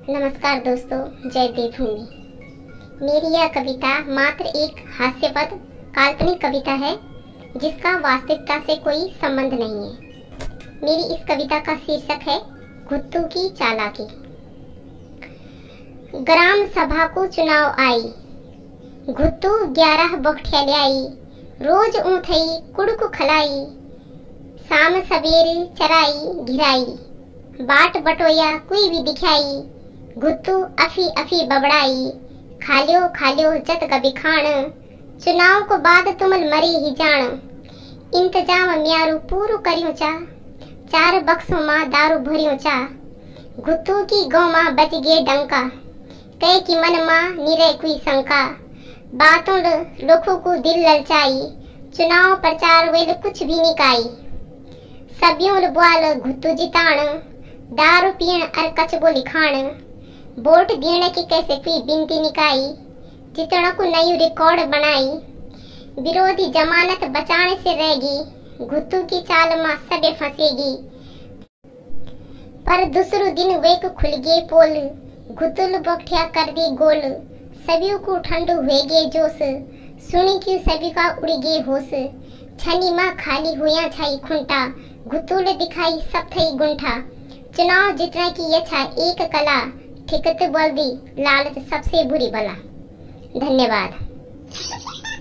नमस्कार दोस्तों, जय देवभूमि। मेरी यह कविता मात्र एक हास्यपद काल्पनिक कविता है जिसका वास्तविकता से कोई संबंध नहीं है। मेरी इस कविता का शीर्षक है घुत्तू की चालाकी। ग्राम सभा को चुनाव आई, घुत्तू 11 बख्ठिया ल्याई। रोज ऊँथई कुड़कु खलाई, शाम सवेरे चराई घिराई। बाट बटोया कोई भी दिखाई, घुत्तू अफी अफी बबड़ाई। खालियो जत गबिखाण, चुनाव को बाद तुमल मरी ही जान। इंतजाम म्यारू पूरू करियो चा, 4 बक्सों मां दारू भरियो चा। घुत्तू की गौ मां बच गे डंका, कह की मन मां निरे कोई शंका। बातों लोखों को दिल ललचाई, चुनाव प्रचार वेल कुछ भी निकाई। सबियों बुआल घुत्तू जिताण, दारू पीण अर कच बोली खाण। वोट देने की कैसे कोई बिनती निकाई, जितने को नई रिकॉर्ड बनाई। विरोधी जमानत बचाने से रहेगी, घुत्तू की चाल मां सबे फंसेगी। पर दूसरो दिन वे को खुल गए पोल, घुत्तुल बख्ठिया कर दी गोल। सभी को ठंडू हुए गे जोश, सुनी क्यों सभी का उड़ गए होश। छनी मां खाली हुआ छाई खुंटा, घुत्तुल दिखाई सब थई गुंठा। चुनाव जितने की यह था एक कला, ठिकत बोल दी लालच सबसे बुरी बला। धन्यवाद।